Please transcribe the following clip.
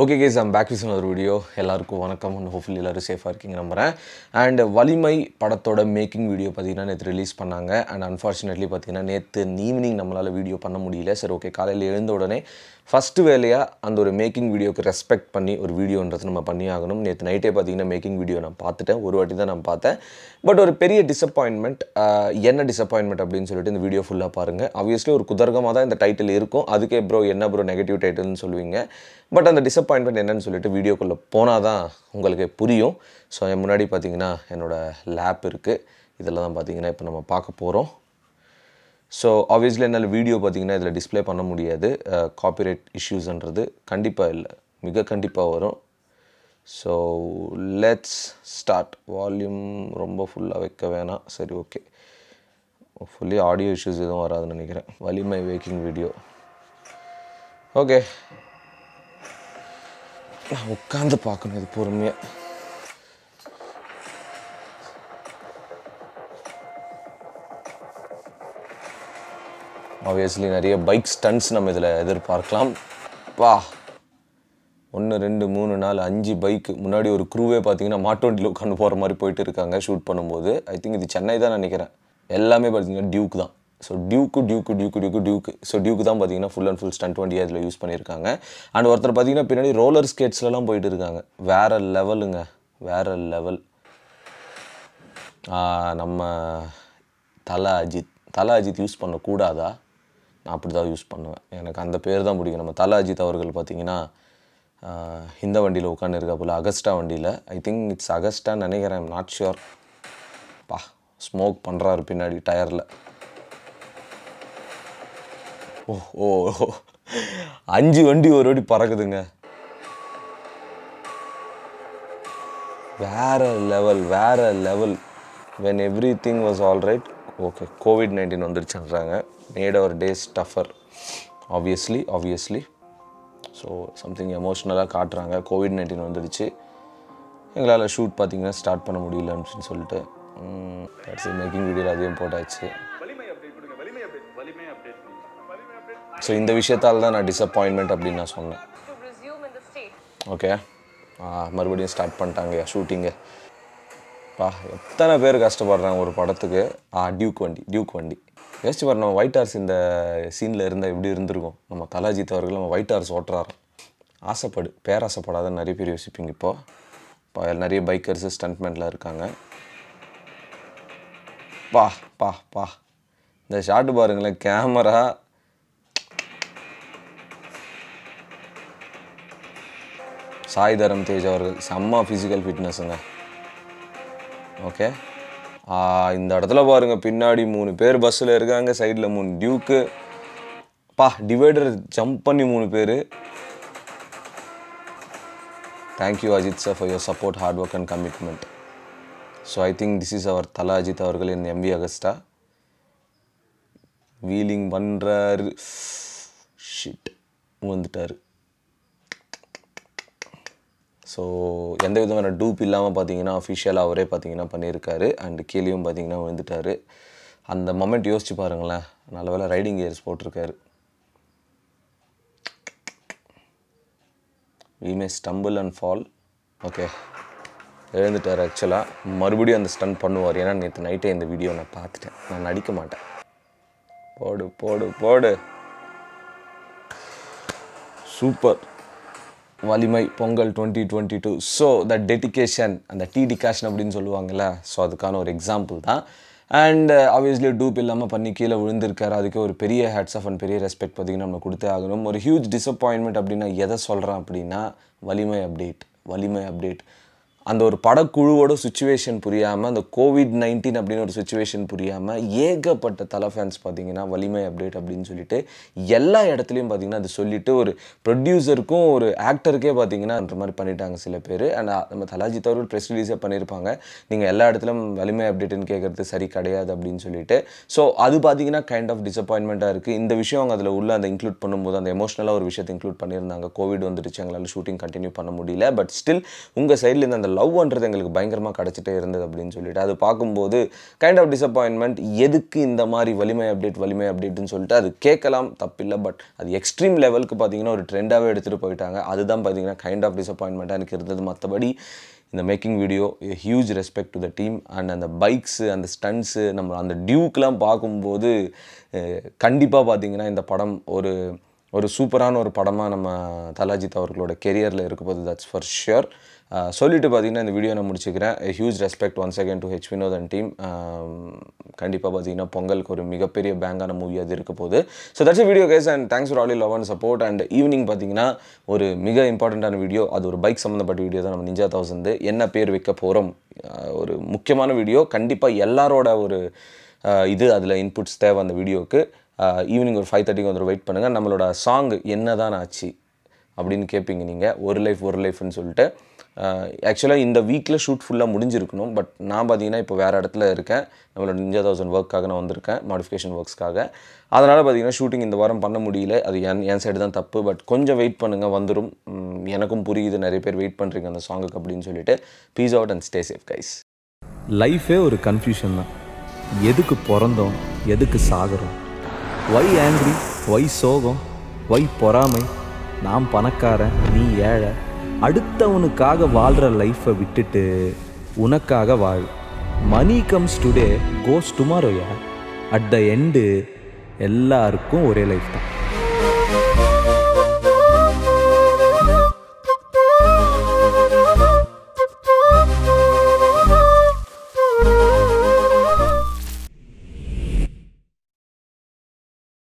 Okay guys, I'm back with another video. எல்லாருக்கும் வணக்கம் and hopefully எல்லாரும் சேஃபா இருக்கீங்க நம்புறேன். And வலிமை படத்தோட மேக்கிங் வீடியோ பாத்தீங்கன்னா நேத்து ரிலீஸ் பண்ணாங்க and unfortunately பாத்தீங்கன்னா நேத்து ஈவினிங் நம்மளால வீடியோ பண்ண முடியல. சரி ஓகே காலையில எழுந்த உடனே ஃபர்ஸ்ட் வேலையா அந்த ஒரு மேக்கிங் வீடியோக்கு ரெஸ்பெக்ட் பண்ணி ஒரு வீடியோன்றது நம்ம பண்ணி ஆகணும். நேத்து நைட்டே பாத்தீங்கன்னா மேக்கிங் வீடியோ நான் பார்த்துட்டேன். ஒரு வாட்டி தான் நான் பார்த்தேன். பட் ஒரு பெரிய டிசப்பாயின்ட்மென்ட் என்ன டிசப்பாயின்ட்மென்ட் அப்படினு சொல்லிட்டு இந்த வீடியோ ஃபுல்லா பாருங்க. obviously ஒரு குதர்க்கமா தான் இந்த டைட்டில் இருக்கும். அதுக்கே bro என்ன bro நெகட்டிவ் டைட்டில்னு சொல்லுவீங்க. பட் அந்த டிசப்பாயின்ட்மென்ட் என்னன்னு சொல்லிட்டு வீடியோக்குள்ள போனா தான் உங்களுக்கு புரியும். சோ என் முன்னாடி பாத்தீங்கன்னா என்னோட லேப் இருக்கு. இதெல்லாம் தான் பாத்தீங்கன்னா இப்போ நம்ம பார்க்க போறோம். சோ obviously என்னால வீடியோ பாத்தீங்கன்னா இதல டிஸ்ப்ளே பண்ண முடியாது. காப்பிரைட் இஷ்யூஸ்ன்றது கண்டிப்பா இல்ல. மிக கண்டிப்பா வரும். So let's start. வால்யூம் ரொம்ப ஃபுல்லா வைக்க வேணாம். சரி ஓகே. ஃபுல்லி ஆடியோ இஷ்யூஸ் எதுவும் வராதுன்னு நினைக்கிறேன். வலிமை மேக்கிங் வீடியோ. ஓகே. உட்கார்ந்து பார்க்கணும் இது பொறுமையா. obviously நிறைய பைக் ஸ்டண்ட்ஸ் நம்ம இதல எதிர்பார்க்கலாம். பா 1 2 3 4 5 பைக் முன்னாடி ஒரு க்ரூவே பாத்தீங்கன்னா மாட்டோண்டில உட்கார்ந்து போற மாதிரி போயிட்டு இருக்காங்க ஷூட் பண்ணும்போது. ஐ திங்க் இது சென்னை தான் நினைக்கிறேன். எல்லாமே பாத்தீங்கன்னா டியூக் தான். சோ டியூக் சோ டியூக் தான் பாத்தீங்கன்னா ஃபுல் அண்ட் ஃபுல் ஸ்டண்ட் வண்டியா இதல யூஸ் பண்ணிருக்காங்க. அண்ட் ஒருத்தர் பாத்தீங்கன்னா பின்னாடி ரோலர் ஸ்கேட்ஸ்ல எல்லாம் போயிட்டு இருக்காங்க. வேற லெவலுங்க. வேற லெவல். நம்ம ThalaAjith யூஸ் பண்ண கூடாதா? நான் அப்படி தான் யூஸ் பண்ணுவேன். எனக்கு அந்த பேர் தான் பிடிக்கும். நம்ம ThalaAjith அவர்கள் பாத்தீங்கன்னா இந்த வண்டியில உட்கார்ந்து இருக்காப்புல அகஸ்டா வண்டியில. ஐ திங்க் இட்ஸ் அகஸ்டா நினைக்கிறேன். I am not sure. பா ஸ்மோக் பண்றாரு பின்னாடி டயர்ல. ஓ 5 வண்டி ஒரு ஓடி பறக்குதுங்க. வேற level. when everything was all right. okay covid-19 வந்துருச்சுன்றாங்க. made our days tougher obviously so something emotionally காட்றாங்க. covid-19 வந்துருச்சு. எங்களால ஷூட் பாத்தீங்கன்னா ஸ்டார்ட் பண்ண முடியல அப்படினு சொல்லிட்டு that's மேக்கிங் வீடியோ அதையும் போட்டாச்சு. வலிமை அப்டேட் கொடுங்க. வலிமை அப்டேட் சோ இந்த விஷயத்தால தான் நான் டிசப்பாயின்ட்மென்ட் அப்படி நான் சொன்னேன். ஓகே மறுபடியும் ஸ்டார்ட் பண்ணிட்டாங்க ஷூட்டிங். பா எத்தனை பேர் கஷ்டப்படுறாங்க ஒரு படத்துக்கு. டியூக் வண்டி யோசிச்சு பாரு. நம்ம ஒயிட் ஹார்ஸ் இந்த சீனில் இருந்தால் எப்படி இருந்திருக்கும். நம்ம ThalaAjith அவர்கள் நம்ம ஒயிட் ஹார்ஸ் ஓட்டுறாரு. பேராசைப்படாத நிறைய பேர் யோசிப்பீங்க. இப்போ நிறைய பைக்கர்ஸு ஸ்டண்ட்மேன்லாம் இருக்காங்க. பா இந்த ஷாட்டு பாருங்களேன். கேமரா சாய் தரம் தேஜ் அவர்கள் செம்ம ஃபிசிக்கல் ஃபிட்னஸுங்க. ஓகே இந்த இடத்துல பாருங்க பின்னாடி 3 பேர் பஸ்ஸில் இருக்காங்க. சைடில் 3 டியூக்கு. டிவைடர் ஜம்ப் பண்ணி 3 பேர். Thank you Ajith sir for your support hard work and commitment. So I think this is our ThalaAjith அவர்கள் இன் MV அகஸ்டா. வீலிங் பண்ணுறாரு. ஷிட் வந்துட்டார். ஸோ எந்த விதமான டூப் இல்லாமல் பார்த்தீங்கன்னா அஃபிஷியலாக அவரே பார்த்தீங்கன்னா பண்ணியிருக்காரு. அண்ட் கீழேயும் பார்த்தீங்கன்னா விழுந்துட்டார். அந்த மொமெண்ட் யோசிச்சு பாருங்களேன். நல்ல வேலை ரைடிங் கியர்ஸ் போட்டிருக்காரு. we may stumble and fall. Okay எழுந்துட்டார். ஆக்சுவலாக மறுபடியும் அந்த ஸ்டன் பண்ணுவார். ஏன்னா நேற்று நைட்டே இந்த வீடியோ நான் பார்த்துட்டேன். நான் நடிக்க மாட்டேன். போடு super. Valimai Pongal 2022. So the dedication அந்த டிகாஷன் அப்படின்னு சொல்லுவாங்கள்ல. ஸோ அதுக்கான ஒரு எக்ஸாம்பிள் தான். அண்ட் ஆப்வியஸ்லி டூப் இல்லாமல் பண்ணி கீழே விழுந்திருக்காரு. அதுக்கு ஒரு பெரிய ஹேட்ஸ் ஆஃப் அண்ட் பெரிய ரெஸ்பெக்ட் பார்த்தீங்கன்னா நம்ம கொடுத்தே ஆகணும். ஒரு ஹியூஜ் டிசப்பாயின்மெண்ட் அப்படின்னா எதை சொல்கிறேன் அப்படின்னா வலிமை அப்டேட் அந்த ஒரு படக்குழுவோட சுச்சுவேஷன் புரியாமல் அந்த COVID-19 அப்படின்னு ஒரு சுச்சுவேஷன் புரியாமல் ஏகப்பட்ட தலை ஃபேன்ஸ் பார்த்தீங்கன்னா வலிமை அப்டேட் அப்படின்னு சொல்லிட்டு எல்லா இடத்துலையும் பார்த்தீங்கன்னா அது சொல்லிட்டு ஒரு ப்ரொடியூசருக்கும் ஒரு ஆக்டருக்கே பார்த்தீங்கன்னா அந்த மாதிரி பண்ணிட்டாங்க சில பேர். அண்ட் நம்ம ThalaAjith அவர்கள் ப்ரெஸ் ரிலீஸே பண்ணியிருப்பாங்க. நீங்கள் எல்லா இடத்துலையும் வலிமை அப்டேட்டுன்னு கேட்குறது சரி கிடையாது அப்படின்னு சொல்லிட்டு. ஸோ அது பார்த்தீங்கன்னா கைண்ட் ஆஃப் டிசப்பாயின்மெண்ட்டாக இருக்குது. இந்த விஷயம் அவங்க அதில் உள்ள அந்த இன்க்ளூட் பண்ணும்போது அந்த எமோஷனலாக ஒரு விஷயத்தை இன்க்ளூட் பண்ணியிருந்தாங்க. கோவிட் வந்துடுச்சு, எங்களால் ஷூட்டிங் கண்டினியூ பண்ண முடியல. பட் ஸ்டில் உங்கள் சைட்லேருந்து அந்த லவ்ன்றது எங்களுக்கு பயங்கரமாக கிடச்சிட்டே இருந்தது அப்படின்னு சொல்லிட்டு அது பார்க்கும்போது கைண்ட் ஆஃப் டிசப்பாயின்மெண்ட். எதுக்கு இந்த மாதிரி வலிமை அப்டேட்னு சொல்லிட்டு அது கேட்கலாம் தப்பில்லை. பட் அது எக்ஸ்ட்ரீம் லெவலுக்கு பார்த்தீங்கன்னா ஒரு ட்ரெண்டாகவே எடுத்துகிட்டு போயிட்டாங்க. அதுதான் பார்த்தீங்கன்னா கைண்ட் ஆஃப் டிசப்பாயின்மெண்ட்டாக எனக்கு இருந்தது. மற்றபடி இந்த making video huge respect to the team. And அந்த பைக்ஸு அந்த ஸ்டண்ட்ஸு நம்ம அந்த டியூக்கெலாம் பார்க்கும்போது கண்டிப்பாக பார்த்தீங்கன்னா இந்த படம் ஒரு சூப்பரான ஒரு படமாக நம்ம தலாஜித் அவர்களோட கெரியரில் இருக்க போது. That's for sure. சொல்லிட்டு பார்த்தீங்கன்னா இந்த வீடியோ நான் முடிச்சுக்கிறேன். Huge respect once again to H Vinoth and team. கண்டிப்பாக பார்த்தீங்கன்னா பொங்கலுக்கு ஒரு மிகப்பெரிய பேங்கான மூவி அது இருக்க போகுது. So that's a video guys and thanks for all your love and support. And evening பார்த்தீங்கன்னா ஒரு மிக இம்பார்ட்டண்ட்டான வீடியோ. அது ஒரு பைக் சம்மந்தப்பட்ட வீடியோ தான். நம்ம நிஞ்சா 1000 என்ன பேர் வைக்க போகிறோம், ஒரு முக்கியமான வீடியோ. கண்டிப்பாக எல்லாரோட ஒரு இது அதில் இன்புட்ஸ் தேவை அந்த வீடியோவுக்கு. ஈவினிங் ஒரு 5:30 வந்து வெயிட் பண்ணுங்கள். நம்மளோட சாங் என்ன தான் ஆச்சு அப்படின்னு கேட்பீங்க நீங்கள். ஒரு லைஃப்னு சொல்லிட்டு. ஆக்சுவலாக இந்த வீக்கில் ஷூட் ஃபுல்லாக முடிஞ்சிருக்கணும். பட் நான் பார்த்தீங்கன்னா இப்போ வேறு இடத்துல இருக்கேன். நம்மளோட நிஞ்சா 1000 ஒர்க்காக நான் வந்திருக்கேன், மாடிஃபிகேஷன் ஒர்க்ஸ்க்காக. அதனால் பார்த்தீங்கன்னா ஷூட்டிங் இந்த வாரம் பண்ண முடியல. அது என் சைடு தான் தப்பு. பட் கொஞ்சம் வெயிட் பண்ணுங்கள், வந்துடும். எனக்கும் புரியுது நிறைய பேர் வெயிட் பண்ணுறீங்க அந்த சாங்குக்கு அப்படின்னு சொல்லிட்டு. Peace out and stay safe guys. லைஃபே ஒரு கன்ஃபியூஷன் தான். எதுக்கு பிறந்தோம், எதுக்கு சாகிறோம், ஒய் ஆங்க்ரி, ஒய் சோகம், ஒய் பொறாமை, நான் பணக்காரன் நீ ஏழை, அடுத்தவனுக்காக வாழ்கிற லைஃப்பை விட்டுட்டு உனக்காக வாழ். Money comes today goes tomorrow. At the end எல்லாருக்கும் ஒரே லைஃப் தான்.